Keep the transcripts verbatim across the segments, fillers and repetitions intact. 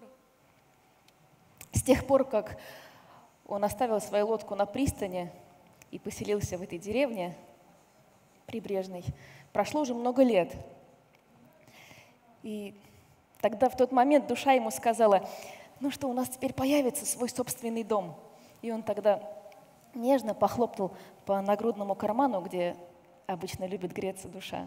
пор, с тех пор, как он оставил свою лодку на пристани и поселился в этой деревне прибрежной, прошло уже много лет. И тогда в тот момент душа ему сказала: ну что, у нас теперь появится свой собственный дом. И он тогда нежно похлопал по нагрудному карману, где обычно любит греться душа.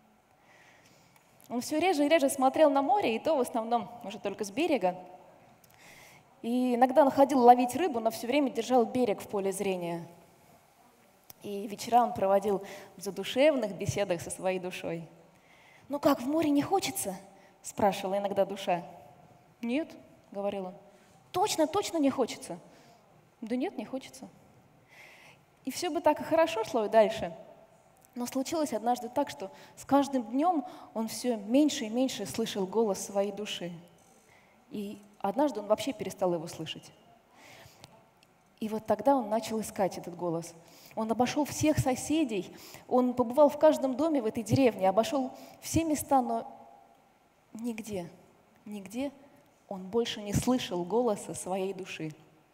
Он все реже и реже смотрел на море, и то в основном уже только с берега. И иногда он ходил ловить рыбу, но все время держал берег в поле зрения. И вечера он проводил в задушевных беседах со своей душой. «Ну как, в море не хочется?» – спрашивала иногда душа. «Нет», – говорил он. «Точно, точно не хочется?» «Да нет, не хочется». И все бы так и хорошо шло и дальше. Но случилось однажды так, что с каждым днем он все меньше и меньше слышал голос своей души. И однажды он вообще перестал его слышать. И вот тогда он начал искать этот голос. Он обошел всех соседей, он побывал в каждом доме в этой деревне, обошел все места, но нигде, нигде он больше не слышал голоса своей души.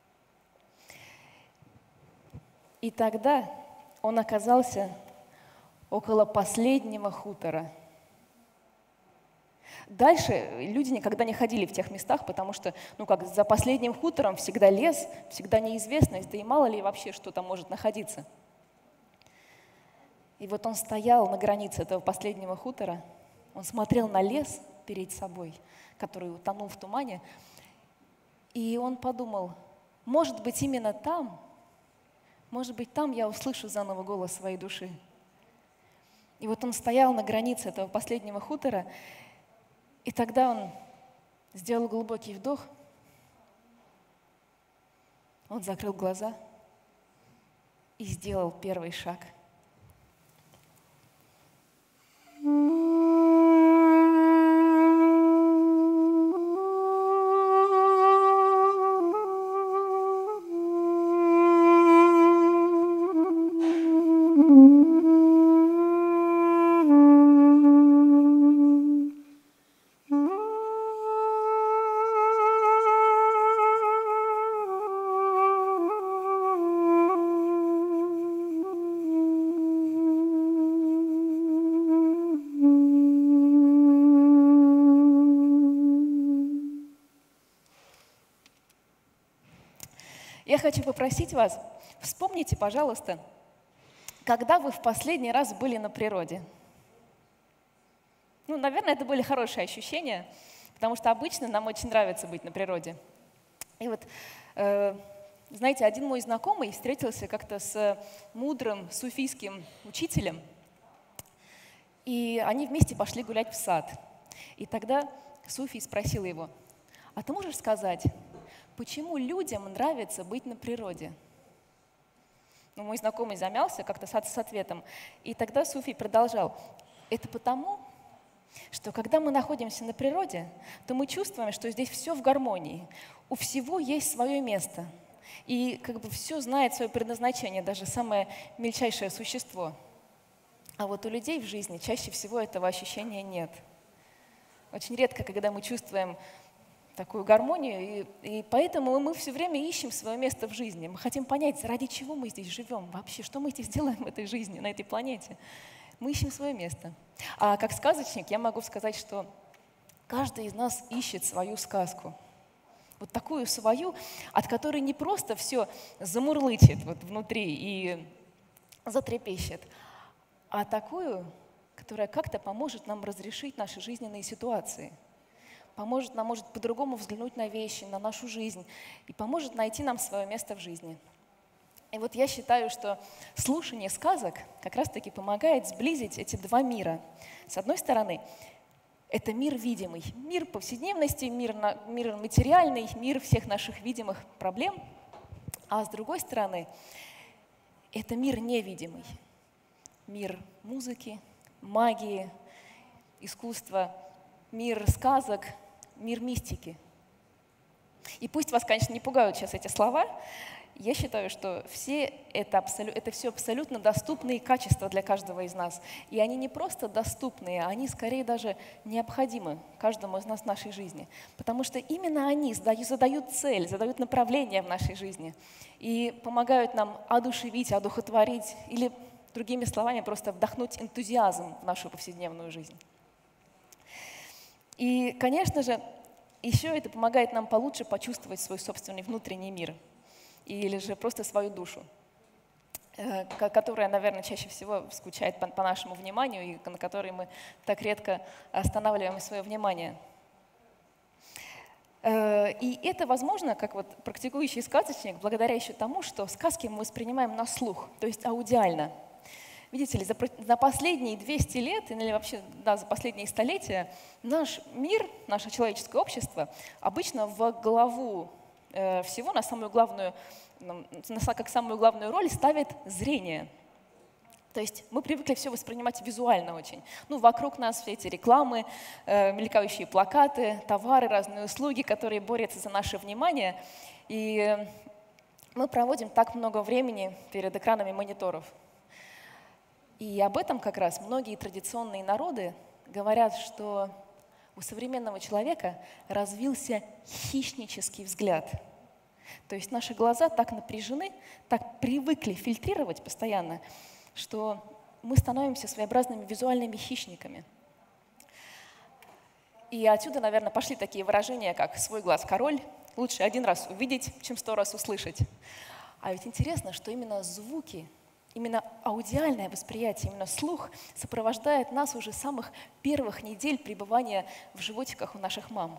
И тогда он оказался около последнего хутора. Дальше люди никогда не ходили в тех местах, потому что, ну как, за последним хутором всегда лес, всегда неизвестность, да и мало ли вообще, что там может находиться. И вот он стоял на границе этого последнего хутора, он смотрел на лес перед собой, который утонул в тумане, и он подумал: может быть, именно там, может быть, там я услышу заново голос своей души. И вот он стоял на границе этого последнего хутора, и тогда он сделал глубокий вдох, он закрыл глаза и сделал первый шаг. Я хочу попросить вас, вспомните, пожалуйста, когда вы в последний раз были на природе. Ну, наверное, это были хорошие ощущения, потому что обычно нам очень нравится быть на природе. И вот, э, знаете, один мой знакомый встретился как-то с мудрым суфийским учителем, и они вместе пошли гулять в сад. И тогда суфий спросил его: а ты можешь сказать, почему людям нравится быть на природе? Ну, мой знакомый замялся как-то с ответом. И тогда суфий продолжал: это потому, что когда мы находимся на природе, то мы чувствуем, что здесь все в гармонии, у всего есть свое место. И как бы все знает свое предназначение, даже самое мельчайшее существо. А вот у людей в жизни чаще всего этого ощущения нет. Очень редко, когда мы чувствуем такую гармонию, и, и поэтому мы все время ищем свое место в жизни. Мы хотим понять, ради чего мы здесь живем вообще, что мы здесь делаем в этой жизни, на этой планете. Мы ищем свое место. А как сказочник я могу сказать, что каждый из нас ищет свою сказку. Вот такую свою, от которой не просто все замурлычет вот внутри и затрепещет, а такую, которая как-то поможет нам разрешить наши жизненные ситуации. Поможет нам, может, по-другому взглянуть на вещи, на нашу жизнь, и поможет найти нам свое место в жизни. И вот я считаю, что слушание сказок как раз-таки помогает сблизить эти два мира. С одной стороны, это мир видимый, мир повседневности, мир, на, мир материальный, мир всех наших видимых проблем. А с другой стороны, это мир невидимый, мир музыки, магии, искусства, мир сказок, мир мистики. И пусть вас, конечно, не пугают сейчас эти слова, Я считаю, что все это, абсолю, это все абсолютно доступные качества для каждого из нас. И они не просто доступные, они скорее даже необходимы каждому из нас в нашей жизни. Потому что именно они задают, задают цель, задают направление в нашей жизни и помогают нам одушевить, одухотворить или, другими словами, просто вдохнуть энтузиазм в нашу повседневную жизнь. И, конечно же, еще это помогает нам получше почувствовать свой собственный внутренний мир или же просто свою душу, которая, наверное, чаще всего скучает по, по нашему вниманию и на которой мы так редко останавливаем свое внимание. И это возможно, как вот практикующий сказочник, благодаря еще тому, что сказки мы воспринимаем на слух, то есть аудиально. Видите ли, за, за последние двести лет, или вообще да, за последние столетия, наш мир, наше человеческое общество обычно в главу э, всего, на самую главную, на, как самую главную роль ставит зрение. То есть мы привыкли все воспринимать визуально очень. Ну, вокруг нас все эти рекламы, э, мелькающие плакаты, товары, разные услуги, которые борются за наше внимание. И мы проводим так много времени перед экранами мониторов. И об этом как раз многие традиционные народы говорят, что у современного человека развился хищнический взгляд. То есть наши глаза так напряжены, так привыкли фильтрировать постоянно, что мы становимся своеобразными визуальными хищниками. И отсюда, наверное, пошли такие выражения, как «свой глаз король», «лучше один раз увидеть, чем сто раз услышать». А ведь интересно, что именно звуки, именно аудиальное восприятие, именно слух сопровождает нас уже с самых первых недель пребывания в животиках у наших мам.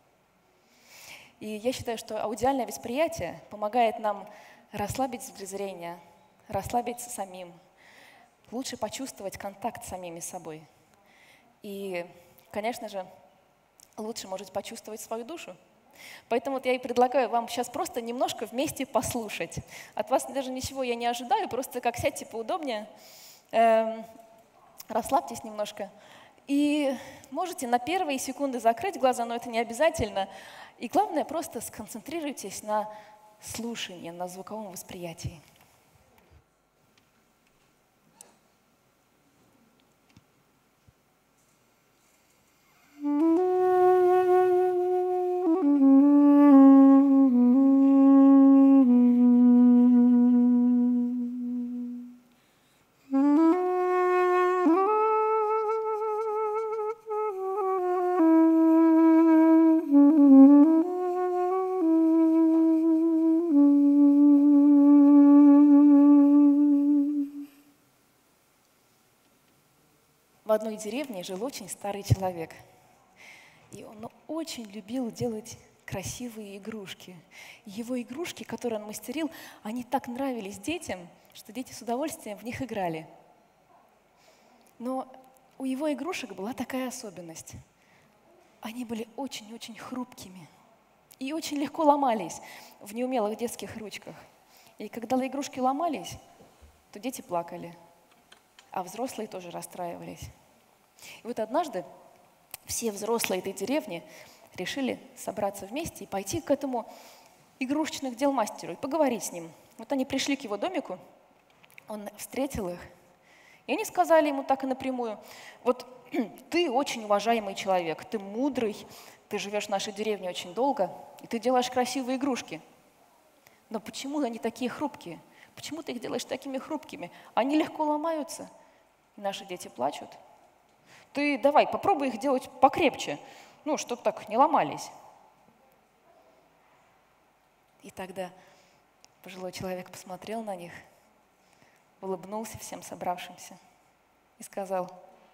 И я считаю, что аудиальное восприятие помогает нам расслабить зрение, расслабиться самим, лучше почувствовать контакт с самими собой. И, конечно же, лучше может почувствовать свою душу. Поэтому вот я и предлагаю вам сейчас просто немножко вместе послушать. От вас даже ничего я не ожидаю, просто как сядьте поудобнее, э, расслабьтесь немножко. И можете на первые секунды закрыть глаза, но это не обязательно. И главное, просто сконцентрируйтесь на слушании, на звуковом восприятии. В одной деревне жил очень старый человек. И он очень любил делать красивые игрушки. Его игрушки, которые он мастерил, они так нравились детям, что дети с удовольствием в них играли. Но у его игрушек была такая особенность. Они были очень-очень хрупкими и очень легко ломались в неумелых детских ручках. И когда игрушки ломались, то дети плакали, а взрослые тоже расстраивались. И вот однажды все взрослые этой деревни решили собраться вместе и пойти к этому игрушечных дел мастеру и поговорить с ним. Вот они пришли к его домику, он встретил их, и они сказали ему так и напрямую: вот ты очень уважаемый человек, ты мудрый, ты живешь в нашей деревне очень долго, и ты делаешь красивые игрушки. Но почему они такие хрупкие? Почему ты их делаешь такими хрупкими? Они легко ломаются, и наши дети плачут. Ты давай, попробуй их делать покрепче, ну, чтобы так не ломались. И тогда пожилой человек посмотрел на них, улыбнулся всем собравшимся и сказал: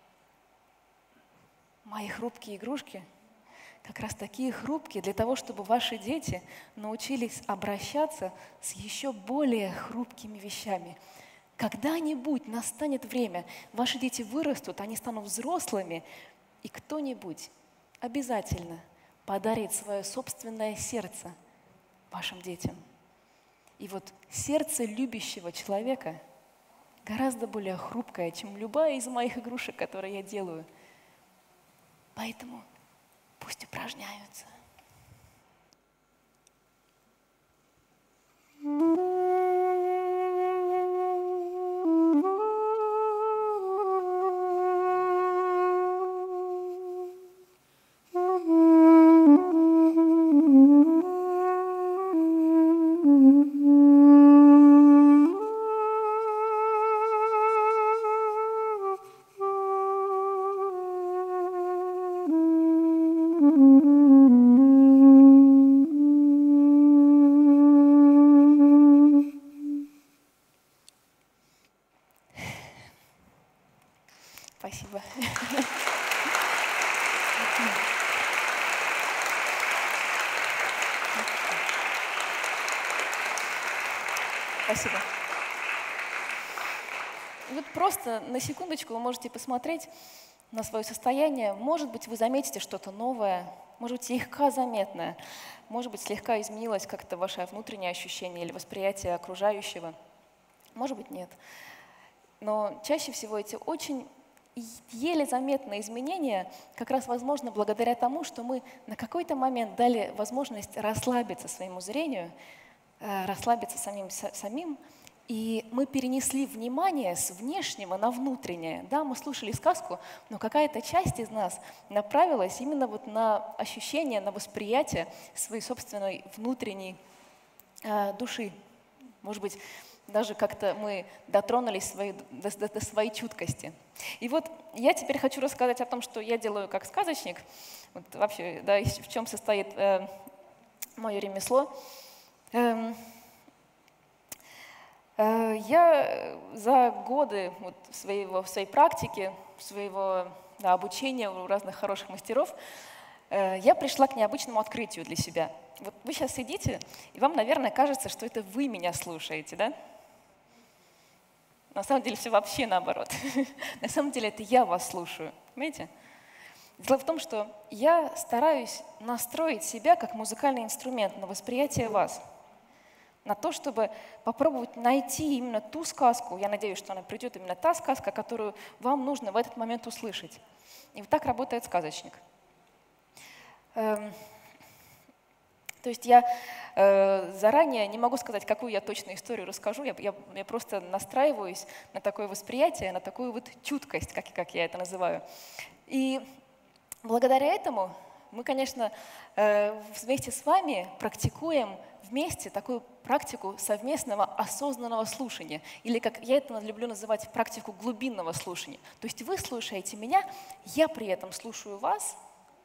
мои хрупкие игрушки как раз такие хрупкие для того, чтобы ваши дети научились обращаться с еще более хрупкими вещами. Когда-нибудь настанет время, ваши дети вырастут, они станут взрослыми, и кто-нибудь обязательно подарит свое собственное сердце вашим детям. И вот сердце любящего человека гораздо более хрупкое, чем любая из моих игрушек, которые я делаю. Поэтому пусть упражняются. Спасибо. Спасибо. Вот просто на секундочку вы можете посмотреть на свое состояние. Может быть, вы заметите что-то новое, может быть, слегка заметное, может быть, слегка изменилось как-то ваше внутреннее ощущение или восприятие окружающего. Может быть, нет. Но чаще всего эти очень еле заметные изменения как раз возможны благодаря тому, что мы на какой-то момент дали возможность расслабиться своему зрению, расслабиться самим, самим, и мы перенесли внимание с внешнего на внутреннее. Да, мы слушали сказку, но какая-то часть из нас направилась именно вот на ощущение, на восприятие своей собственной внутренней э, души. Может быть, даже как-то мы дотронулись своей, до, до, до своей чуткости. И вот я теперь хочу рассказать о том, что я делаю как сказочник. Вот вообще, да, в чем состоит э, мое ремесло. Эм, э, я за годы вот, своего, своей практики, своего да, обучения у разных хороших мастеров, э, я пришла к необычному открытию для себя. Вот вы сейчас сидите, и вам, наверное, кажется, что это вы меня слушаете, да? На самом деле все вообще наоборот. На самом деле это я вас слушаю, понимаете? Дело в том, что я стараюсь настроить себя как музыкальный инструмент на восприятие вас, на то, чтобы попробовать найти именно ту сказку, я надеюсь, что она придет именно та сказка, которую вам нужно в этот момент услышать. И вот так работает сказочник. Эм, то есть я э, заранее не могу сказать, какую я точно историю расскажу, я, я, я просто настраиваюсь на такое восприятие, на такую вот чуткость, как, как я это называю. И благодаря этому мы, конечно, э, вместе с вами практикуем вместе такую практику совместного осознанного слушания, или, как я это люблю называть, практику глубинного слушания. То есть вы слушаете меня, я при этом слушаю вас,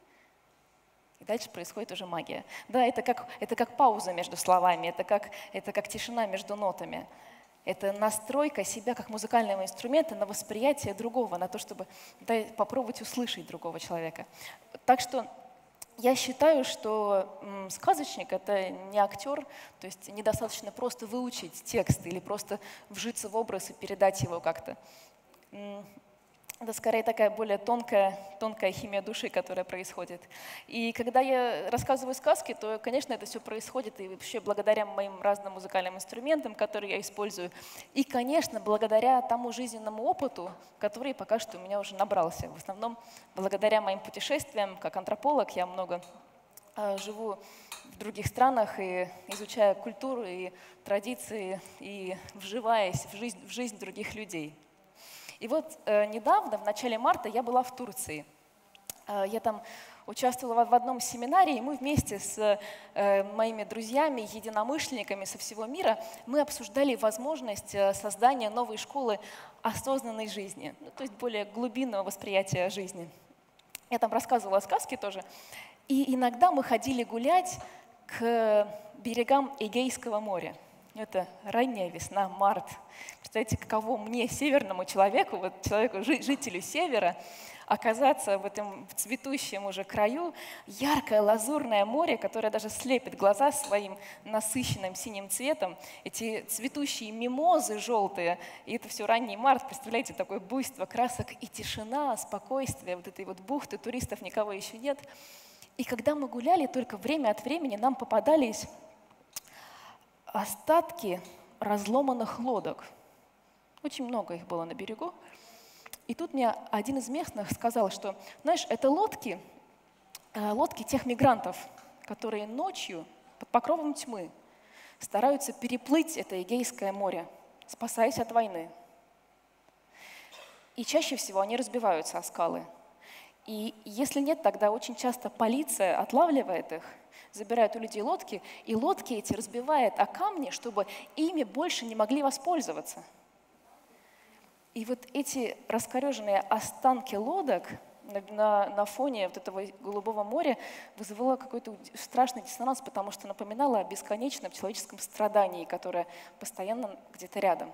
и дальше происходит уже магия. Да, это как, это как пауза между словами, это как, это как тишина между нотами. Это настройка себя как музыкального инструмента на восприятие другого, на то, чтобы да, попробовать услышать другого человека. Так что я считаю, что м, сказочник — это не актер, то есть недостаточно просто выучить текст или просто вжиться в образ и передать его как-то. Это скорее такая более тонкая, тонкая химия души, которая происходит. И когда я рассказываю сказки, то, конечно, это все происходит и вообще благодаря моим разным музыкальным инструментам, которые я использую, и, конечно, благодаря тому жизненному опыту, который пока что у меня уже набрался. В основном благодаря моим путешествиям, как антрополог, я много э, живу в других странах и изучаю культуру и традиции, и вживаясь в жизнь, в жизнь других людей. И вот э, недавно, в начале марта, я была в Турции. Э, я там участвовала в одном семинаре, и мы вместе с э, моими друзьями, единомышленниками со всего мира, мы обсуждали возможность э, создания новой школы осознанной жизни, ну, то есть более глубинного восприятия жизни. Я там рассказывала сказки тоже. И иногда мы ходили гулять к берегам Эгейского моря. Это ранняя весна, март. Представляете, каково мне, северному человеку, вот человеку, жителю севера, оказаться в этом цветущем уже краю, яркое лазурное море, которое даже слепит глаза своим насыщенным синим цветом, эти цветущие мимозы желтые, и это все ранний март, представляете, такое буйство красок и тишина, спокойствие, вот этой вот бухты, туристов никого еще нет. И когда мы гуляли, только время от времени нам попадались остатки разломанных лодок. Очень много их было на берегу. И тут мне один из местных сказал, что, знаешь, это лодки, лодки тех мигрантов, которые ночью под покровом тьмы стараются переплыть это Эгейское море, спасаясь от войны. И чаще всего они разбиваются о скалы. И если нет, тогда очень часто полиция отлавливает их, забирает у людей лодки, и лодки эти разбивает о камни, чтобы ими больше не могли воспользоваться. И вот эти раскореженные останки лодок на, на, на фоне вот этого Голубого моря вызывало какой-то страшный диссонанс, потому что напоминало о бесконечном человеческом страдании, которое постоянно где-то рядом.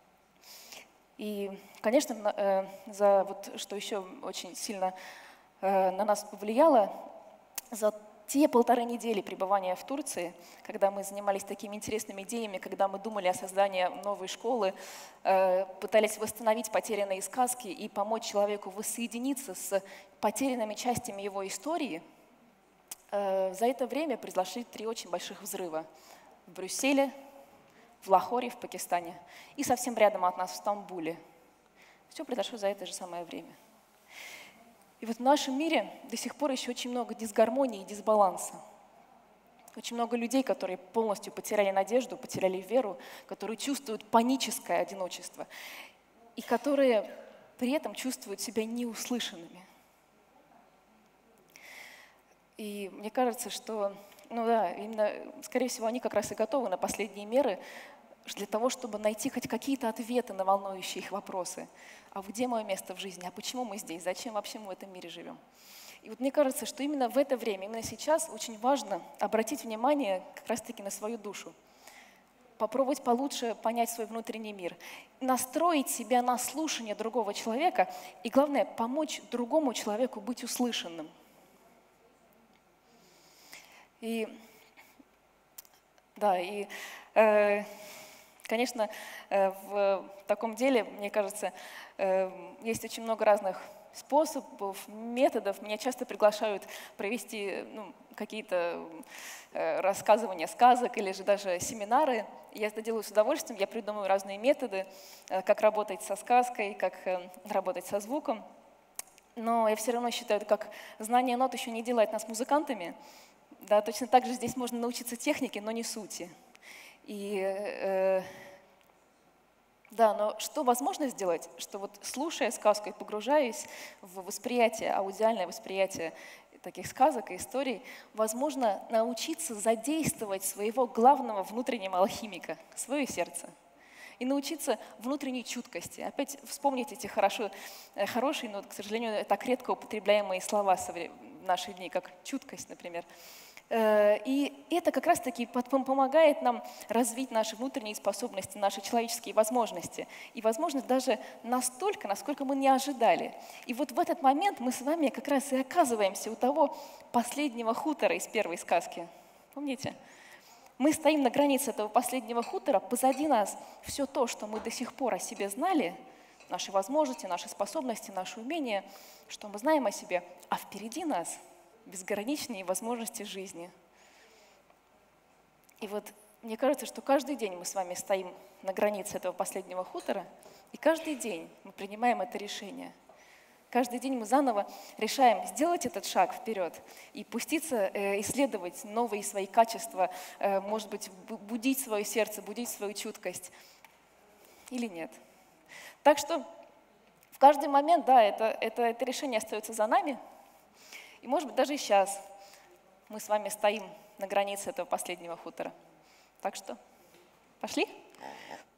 И, конечно, за вот, что еще очень сильно на нас повлияло, за те полторы недели пребывания в Турции, когда мы занимались такими интересными идеями, когда мы думали о создании новой школы, пытались восстановить потерянные сказки и помочь человеку воссоединиться с потерянными частями его истории, за это время произошли три очень больших взрыва в Брюсселе, в Лахоре, в Пакистане, и совсем рядом от нас, в Стамбуле. Все произошло за это же самое время. И вот в нашем мире до сих пор еще очень много дисгармонии и дисбаланса. Очень много людей, которые полностью потеряли надежду, потеряли веру, которые чувствуют паническое одиночество, и которые при этом чувствуют себя неуслышанными. И мне кажется, что, ну да, именно, скорее всего, они как раз и готовы на последние меры для того, чтобы найти хоть какие-то ответы на волнующие их вопросы. А где мое место в жизни? А почему мы здесь? Зачем вообще мы в этом мире живем? И вот мне кажется, что именно в это время, именно сейчас очень важно обратить внимание как раз-таки на свою душу. Попробовать получше понять свой внутренний мир. Настроить себя на слушание другого человека и, главное, помочь другому человеку быть услышанным. И, да, и, э, конечно, э, в таком деле, мне кажется, э, есть очень много разных способов, методов. Меня часто приглашают провести ну, какие-то э, рассказывания сказок или же даже семинары. Я это делаю с удовольствием, я придумываю разные методы, э, как работать со сказкой, как э, работать со звуком. Но я все равно считаю, как знание нот еще не делает нас музыкантами. Да, точно так же здесь можно научиться технике, но не сути. И, э, да, но что возможно сделать, что вот слушая сказку и погружаясь в восприятие, аудиальное восприятие таких сказок и историй, возможно научиться задействовать своего главного внутреннего алхимика, свое сердце. И научиться внутренней чуткости. Опять вспомнить эти хорошо, хорошие, но, к сожалению, так редко употребляемые слова в наши дни, как чуткость, например. И это как раз-таки помогает нам развить наши внутренние способности, наши человеческие возможности. И, возможно, даже настолько, насколько мы не ожидали. И вот в этот момент мы с вами как раз и оказываемся у того последнего хутора из первой сказки. Помните? Мы стоим на границе этого последнего хутора, позади нас все то, что мы до сих пор о себе знали, наши возможности, наши способности, наши умения, что мы знаем о себе, а впереди нас безграничные возможности жизни. И вот мне кажется, что каждый день мы с вами стоим на границе этого последнего хутора, и каждый день мы принимаем это решение. Каждый день мы заново решаем сделать этот шаг вперед и пуститься э, исследовать новые свои качества, э, может быть, будить свое сердце, будить свою чуткость или нет. Так что в каждый момент, да, это, это, это решение остается за нами. И, может быть, даже и сейчас мы с вами стоим на границе этого последнего хутора. Так что, пошли?